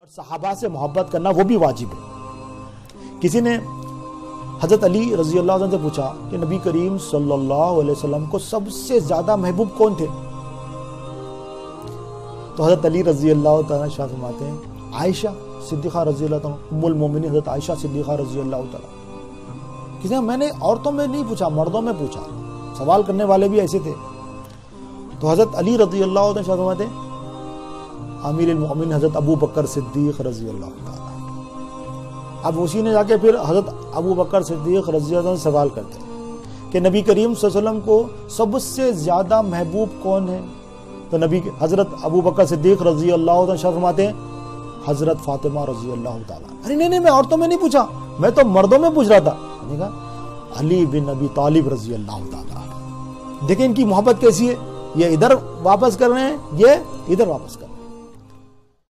सहाबा से मोहब्बत करना वो भी वाजिब है। किसी ने हजरत अली रजी अल्लाह अन्हु से पूछा कि नबी करीम सल्लल्लाहु अलैहि वसल्लम को सबसे ज्यादा महबूब कौन थे? तो हजरत अली रजी अल्लाह तआला फरमाते हैं आयशा सिद्दीक़ा रजी अल्लाह तआला, उम्मुल मोमिनीन हजरत आयशा सिद्दीक़ा रजी अल्लाह तआला। किसी ने मैंने औरतों में नहीं पूछा, मर्दों में पूछा। सवाल करने वाले भी ऐसे थे। तो हजरत अली रजी अल्लाह तआला फरमाते हैं अमीरुल मोमिनीन हजरत अबू बकर सिद्दीक़ रजी अल्लाह तआला। अब उसी ने जाके फिर हजरत अबू बकर सिद्दीक़ रजी अल्लाह से सवाल करते हैं कि नबी करीम सल्लल्लाहु अलैहि वसल्लम को सबसे ज्यादा महबूब कौन है? तो नबी हजरत अबू बकर सिद्दीक़ रजी अल्लाह तआला फरमाते हैं हजरत फातिमा रजी अल्लाह तआला। अरे नहीं, मैं औरतों में नहीं पूछा, मैं तो मर्दों में पूछ रहा था। मैंने कहा अली बिन अबी तालिब रजी अल्लाह तआला। देखें इनकी मोहब्बत कैसी है। ये इधर वापस कर रहे हैं, ये इधर वापस कर रहे हैं।